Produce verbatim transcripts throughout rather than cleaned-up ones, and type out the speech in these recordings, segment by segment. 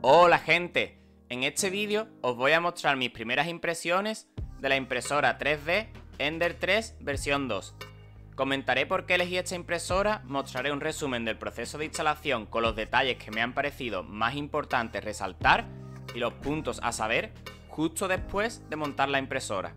Hola gente, en este vídeo os voy a mostrar mis primeras impresiones de la impresora tres D Ender tres versión dos. Comentaré por qué elegí esta impresora, mostraré un resumen del proceso de instalación con los detalles que me han parecido más importantes resaltar y los puntos a saber justo después de montar la impresora.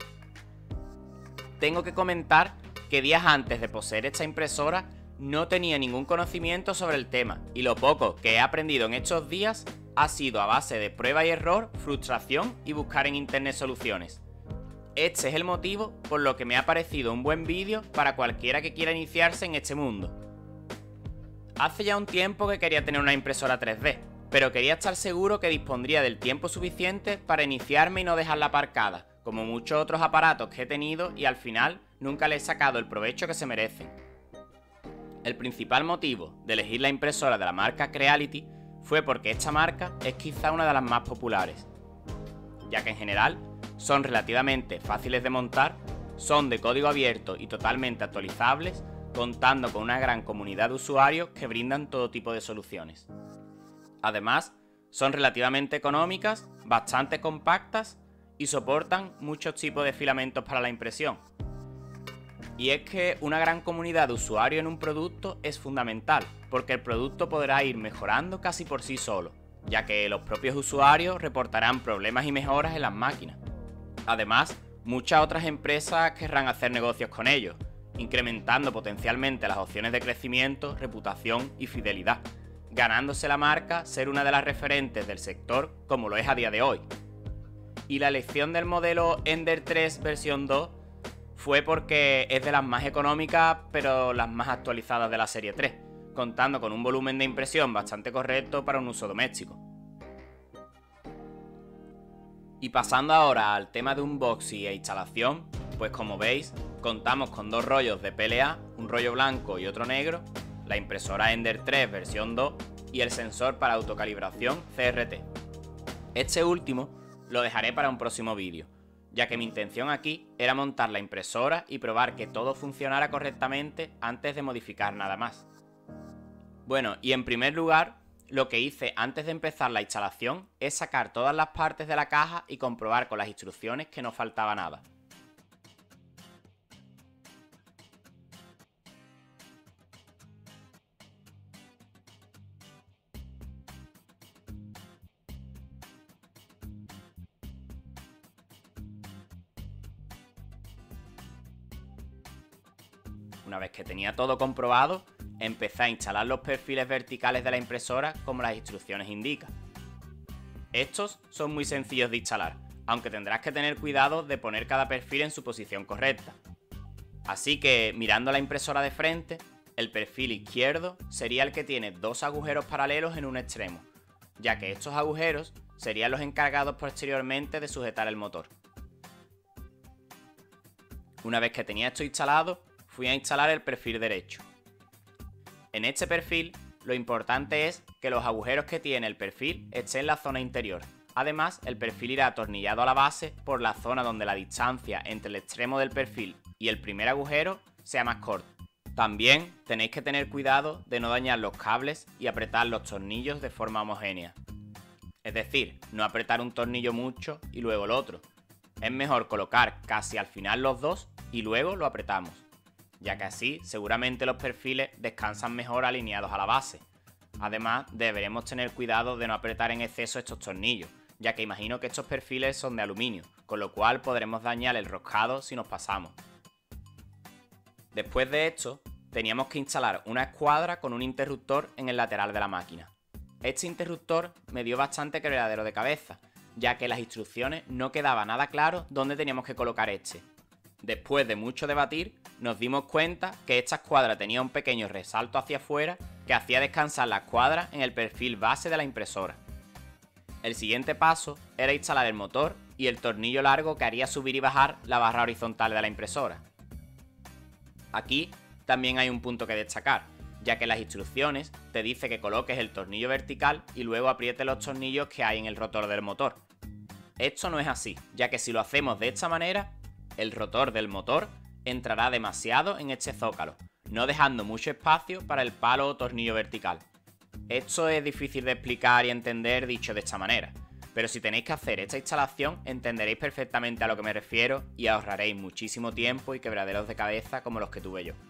Tengo que comentar que días antes de poseer esta impresora no tenía ningún conocimiento sobre el tema y lo poco que he aprendido en estos días ha sido a base de prueba y error, frustración y buscar en internet soluciones. Este es el motivo por lo que me ha parecido un buen vídeo para cualquiera que quiera iniciarse en este mundo. Hace ya un tiempo que quería tener una impresora tres D, pero quería estar seguro que dispondría del tiempo suficiente para iniciarme y no dejarla aparcada, como muchos otros aparatos que he tenido y al final nunca le he sacado el provecho que se merecen. El principal motivo de elegir la impresora de la marca Creality fue porque esta marca es quizá una de las más populares, ya que en general son relativamente fáciles de montar, son de código abierto y totalmente actualizables, contando con una gran comunidad de usuarios que brindan todo tipo de soluciones. Además, son relativamente económicas, bastante compactas y soportan muchos tipos de filamentos para la impresión. Y es que una gran comunidad de usuarios en un producto es fundamental, porque el producto podrá ir mejorando casi por sí solo, ya que los propios usuarios reportarán problemas y mejoras en las máquinas. Además, muchas otras empresas querrán hacer negocios con ellos, incrementando potencialmente las opciones de crecimiento, reputación y fidelidad, ganándose la marca ser una de las referentes del sector como lo es a día de hoy. Y la elección del modelo Ender tres versión dos fue porque es de las más económicas pero las más actualizadas de la serie tres, contando con un volumen de impresión bastante correcto para un uso doméstico. Y pasando ahora al tema de unboxing e instalación, pues como veis, contamos con dos rollos de P L A, un rollo blanco y otro negro, la impresora Ender tres versión dos y el sensor para autocalibración C R T. Este último lo dejaré para un próximo vídeo, ya que mi intención aquí era montar la impresora y probar que todo funcionara correctamente antes de modificar nada más. Bueno, y en primer lugar, lo que hice antes de empezar la instalación es sacar todas las partes de la caja y comprobar con las instrucciones que no faltaba nada. Una vez que tenía todo comprobado, empecé a instalar los perfiles verticales de la impresora como las instrucciones indican. Estos son muy sencillos de instalar, aunque tendrás que tener cuidado de poner cada perfil en su posición correcta. Así que, mirando la impresora de frente, el perfil izquierdo sería el que tiene dos agujeros paralelos en un extremo, ya que estos agujeros serían los encargados posteriormente de sujetar el motor. Una vez que tenía esto instalado, fui a instalar el perfil derecho. En este perfil, lo importante es que los agujeros que tiene el perfil estén en la zona interior. Además, el perfil irá atornillado a la base por la zona donde la distancia entre el extremo del perfil y el primer agujero sea más corta. También tenéis que tener cuidado de no dañar los cables y apretar los tornillos de forma homogénea. Es decir, no apretar un tornillo mucho y luego el otro. Es mejor colocar casi al final los dos y luego lo apretamos, ya que así seguramente los perfiles descansan mejor alineados a la base. Además, deberemos tener cuidado de no apretar en exceso estos tornillos, ya que imagino que estos perfiles son de aluminio, con lo cual podremos dañar el roscado si nos pasamos. Después de esto, teníamos que instalar una escuadra con un interruptor en el lateral de la máquina. Este interruptor me dio bastante quebradero de cabeza, ya que en las instrucciones no quedaba nada claro dónde teníamos que colocar este. Después de mucho debatir, nos dimos cuenta que esta escuadra tenía un pequeño resalto hacia afuera que hacía descansar la escuadra en el perfil base de la impresora. El siguiente paso era instalar el motor y el tornillo largo que haría subir y bajar la barra horizontal de la impresora. Aquí también hay un punto que destacar, ya que en las instrucciones te dice que coloques el tornillo vertical y luego aprietes los tornillos que hay en el rotor del motor. Esto no es así, ya que si lo hacemos de esta manera, el rotor del motor entrará demasiado en este zócalo, no dejando mucho espacio para el palo o tornillo vertical. Esto es difícil de explicar y entender dicho de esta manera, pero si tenéis que hacer esta instalación entenderéis perfectamente a lo que me refiero y ahorraréis muchísimo tiempo y quebraderos de cabeza como los que tuve yo.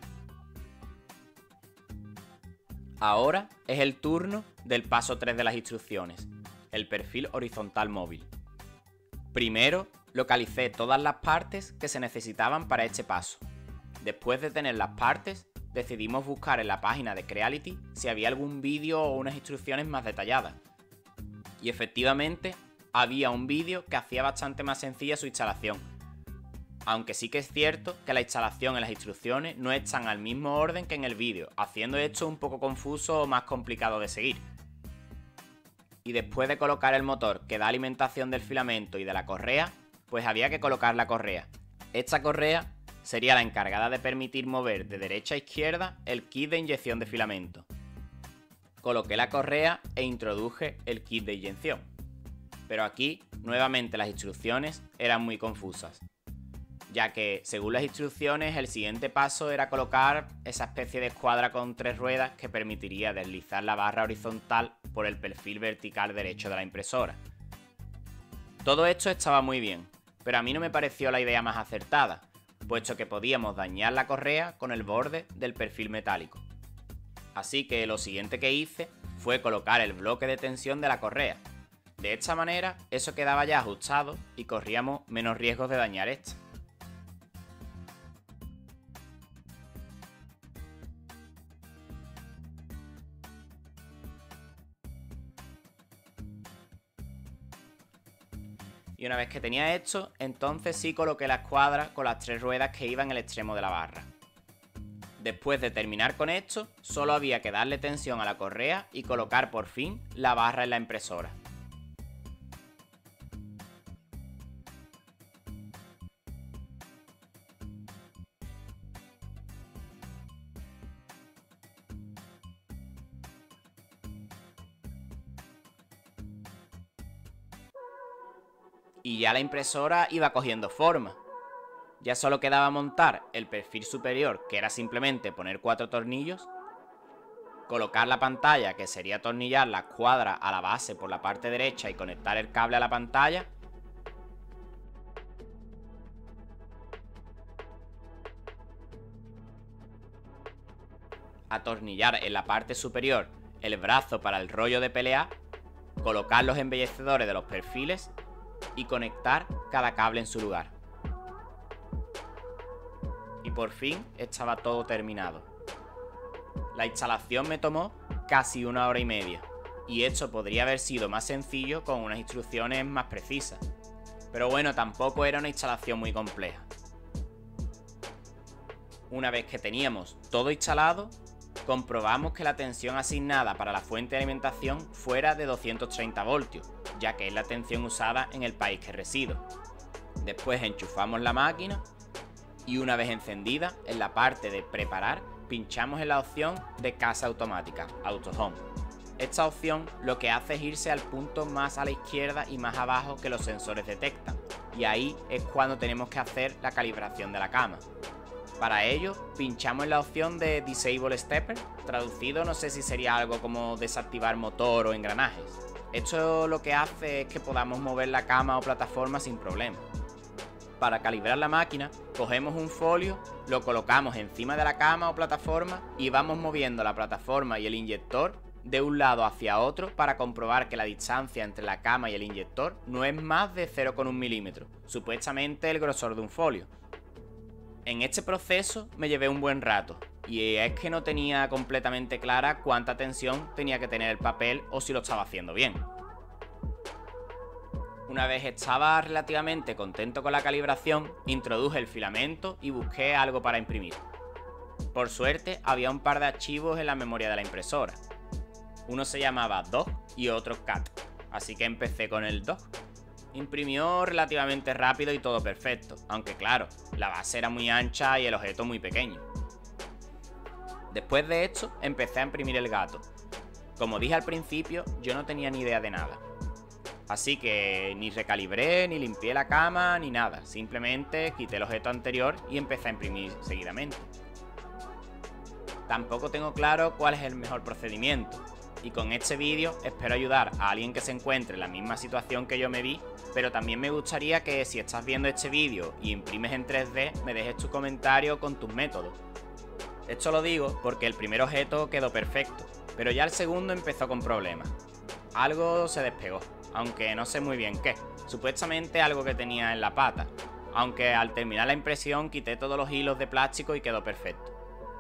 Ahora es el turno del paso tres de las instrucciones, el perfil horizontal móvil. Primero, localicé todas las partes que se necesitaban para este paso. Después de tener las partes, decidimos buscar en la página de Creality si había algún vídeo o unas instrucciones más detalladas. Y efectivamente, había un vídeo que hacía bastante más sencilla su instalación. Aunque sí que es cierto que la instalación en las instrucciones no están al mismo orden que en el vídeo, haciendo esto un poco confuso o más complicado de seguir. Y después de colocar el motor que da alimentación del filamento y de la correa, pues había que colocar la correa. Esta correa sería la encargada de permitir mover de derecha a izquierda el kit de inyección de filamento. Coloqué la correa e introduje el kit de inyección. Pero aquí, nuevamente las instrucciones eran muy confusas, ya que, según las instrucciones, el siguiente paso era colocar esa especie de escuadra con tres ruedas que permitiría deslizar la barra horizontal por el perfil vertical derecho de la impresora. Todo esto estaba muy bien, pero a mí no me pareció la idea más acertada, puesto que podíamos dañar la correa con el borde del perfil metálico. Así que lo siguiente que hice fue colocar el bloque de tensión de la correa. De esta manera, eso quedaba ya ajustado y corríamos menos riesgos de dañar esta. Y una vez que tenía esto, entonces sí coloqué la escuadra con las tres ruedas que iban en el extremo de la barra. Después de terminar con esto, solo había que darle tensión a la correa y colocar por fin la barra en la impresora. Y ya la impresora iba cogiendo forma. Ya solo quedaba montar el perfil superior, que era simplemente poner cuatro tornillos, colocar la pantalla, que sería atornillar la escuadra a la base por la parte derecha y conectar el cable a la pantalla, atornillar en la parte superior el brazo para el rollo de P L A, colocar los embellecedores de los perfiles y conectar cada cable en su lugar. Y por fin estaba todo terminado. La instalación me tomó casi una hora y media, y esto podría haber sido más sencillo con unas instrucciones más precisas. Pero bueno, tampoco era una instalación muy compleja. Una vez que teníamos todo instalado, comprobamos que la tensión asignada para la fuente de alimentación fuera de doscientos treinta voltios, ya que es la tensión usada en el país que resido. Después enchufamos la máquina y una vez encendida, en la parte de preparar, pinchamos en la opción de casa automática, Auto Home. Esta opción lo que hace es irse al punto más a la izquierda y más abajo que los sensores detectan, y ahí es cuando tenemos que hacer la calibración de la cama. Para ello, pinchamos en la opción de Disable Stepper, traducido no sé si sería algo como desactivar motor o engranajes. Esto lo que hace es que podamos mover la cama o plataforma sin problema. Para calibrar la máquina, cogemos un folio, lo colocamos encima de la cama o plataforma y vamos moviendo la plataforma y el inyector de un lado hacia otro para comprobar que la distancia entre la cama y el inyector no es más de cero coma uno milímetros, supuestamente el grosor de un folio. En este proceso me llevé un buen rato, y es que no tenía completamente clara cuánta tensión tenía que tener el papel o si lo estaba haciendo bien. Una vez estaba relativamente contento con la calibración, introduje el filamento y busqué algo para imprimir. Por suerte había un par de archivos en la memoria de la impresora. Uno se llamaba doc y otro cat, así que empecé con el doc. Imprimió relativamente rápido y todo perfecto, aunque claro, la base era muy ancha y el objeto muy pequeño. Después de esto, empecé a imprimir el gato. Como dije al principio, yo no tenía ni idea de nada. Así que ni recalibré, ni limpié la cama, ni nada. Simplemente quité el objeto anterior y empecé a imprimir seguidamente. Tampoco tengo claro cuál es el mejor procedimiento. y con este vídeo espero ayudar a alguien que se encuentre en la misma situación que yo me vi, pero también me gustaría que si estás viendo este vídeo y imprimes en tres D, me dejes tu comentario con tus métodos. Esto lo digo porque el primer objeto quedó perfecto, pero ya el segundo empezó con problemas. Algo se despegó, aunque no sé muy bien qué, supuestamente algo que tenía en la pata, aunque al terminar la impresión quité todos los hilos de plástico y quedó perfecto.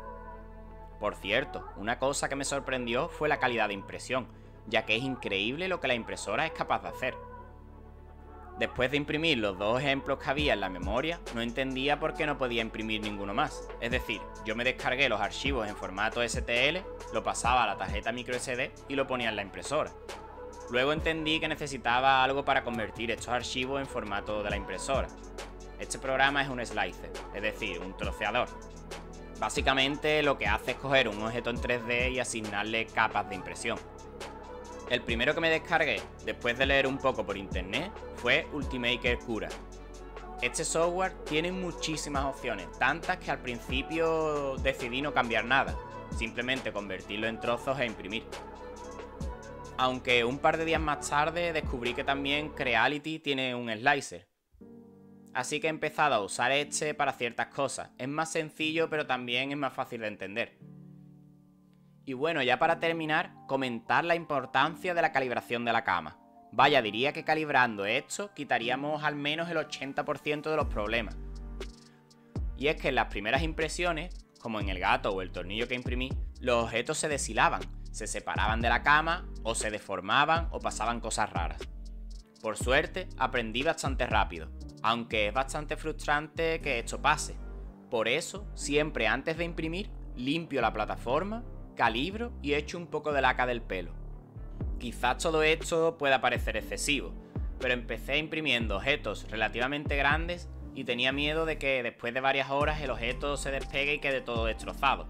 Por cierto, una cosa que me sorprendió fue la calidad de impresión, ya que es increíble lo que la impresora es capaz de hacer. Después de imprimir los dos ejemplos que había en la memoria, no entendía por qué no podía imprimir ninguno más. Es decir, yo me descargué los archivos en formato S T L, lo pasaba a la tarjeta micro S D y lo ponía en la impresora. Luego entendí que necesitaba algo para convertir estos archivos en formato de la impresora. Este programa es un slicer, es decir, un troceador. Básicamente lo que hace es coger un objeto en tres D y asignarle capas de impresión. El primero que me descargué, después de leer un poco por internet, fue Ultimaker Cura. Este software tiene muchísimas opciones, tantas que al principio decidí no cambiar nada, simplemente convertirlo en trozos e imprimir. Aunque un par de días más tarde descubrí que también Creality tiene un slicer. Así que he empezado a usar este para ciertas cosas, es más sencillo pero también es más fácil de entender. Y bueno, ya para terminar, comentar la importancia de la calibración de la cama. Vaya, diría que calibrando esto quitaríamos al menos el ochenta por ciento de los problemas. Y es que en las primeras impresiones, como en el gato o el tornillo que imprimí, los objetos se deshilaban, se separaban de la cama, o se deformaban o pasaban cosas raras. Por suerte, aprendí bastante rápido, aunque es bastante frustrante que esto pase. Por eso, siempre antes de imprimir, limpio la plataforma, calibro y echo un poco de laca del pelo. Quizás todo esto pueda parecer excesivo, pero empecé imprimiendo objetos relativamente grandes y tenía miedo de que después de varias horas el objeto se despegue y quede todo destrozado.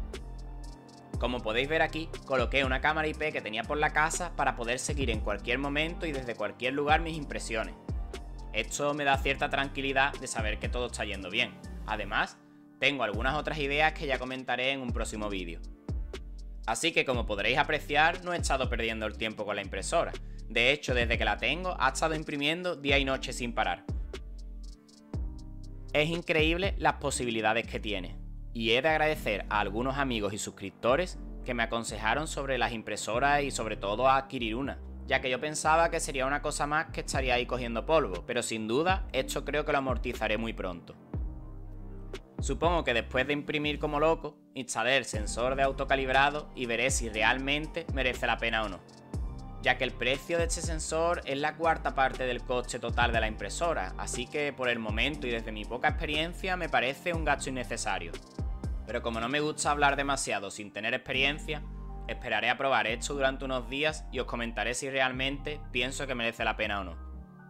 Como podéis ver aquí, coloqué una cámara I P que tenía por la casa para poder seguir en cualquier momento y desde cualquier lugar mis impresiones. Esto me da cierta tranquilidad de saber que todo está yendo bien. Además, tengo algunas otras ideas que ya comentaré en un próximo vídeo. Así que como podréis apreciar, no he estado perdiendo el tiempo con la impresora. De hecho, desde que la tengo, ha estado imprimiendo día y noche sin parar. Es increíble las posibilidades que tiene. Y he de agradecer a algunos amigos y suscriptores que me aconsejaron sobre las impresoras y sobre todo a adquirir una, ya que yo pensaba que sería una cosa más que estaría ahí cogiendo polvo, pero sin duda esto creo que lo amortizaré muy pronto. Supongo que después de imprimir como loco, instalaré el sensor de autocalibrado y veré si realmente merece la pena o no, ya que el precio de este sensor es la cuarta parte del coste total de la impresora, así que por el momento y desde mi poca experiencia me parece un gasto innecesario. Pero como no me gusta hablar demasiado sin tener experiencia, esperaré a probar esto durante unos días y os comentaré si realmente pienso que merece la pena o no.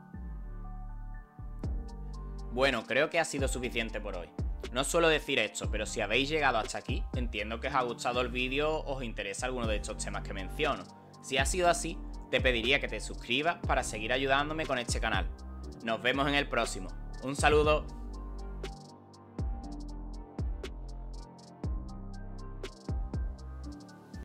Bueno, creo que ha sido suficiente por hoy. No suelo decir esto, pero si habéis llegado hasta aquí, entiendo que os ha gustado el vídeo o os interesa alguno de estos temas que menciono. Si ha sido así, te pediría que te suscribas para seguir ayudándome con este canal. Nos vemos en el próximo. Un saludo.